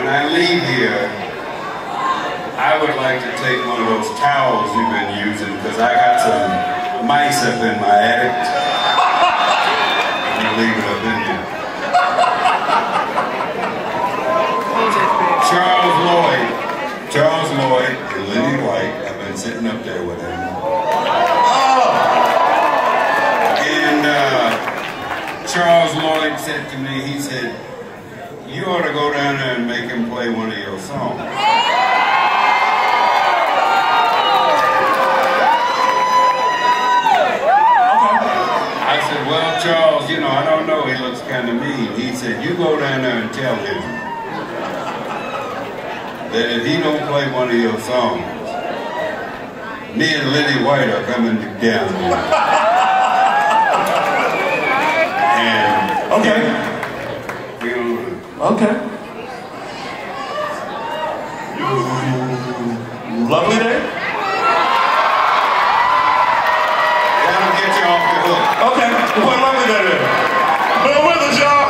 when I leave here, I would like to take one of those towels you've been using because I got some mice up in my attic. I'm gonna leave it up in here. Charles Lloyd and Lenny White, I've been sitting up there with them. And Charles Lloyd said to me, he said, you ought to go down there and make him play one of your songs. I said, well, Charles, you know, I don't know, he looks kind of mean. He said, you go down there and tell him that if he don't play one of your songs, me and Lenny White are coming down there. And okay. Okay. Lovely day? That'll get you off the hook. Okay, what lovely day is? Bear with us, y'all.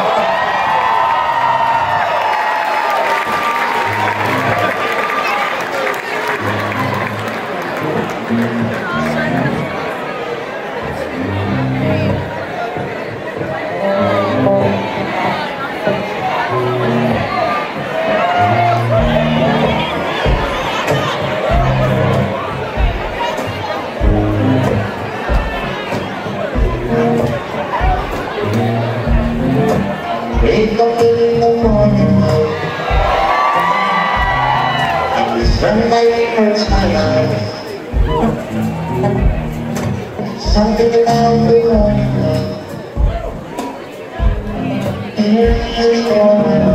Wake up in the morning light, and the sunlight hurts my eyes. Something about the morning light, it is all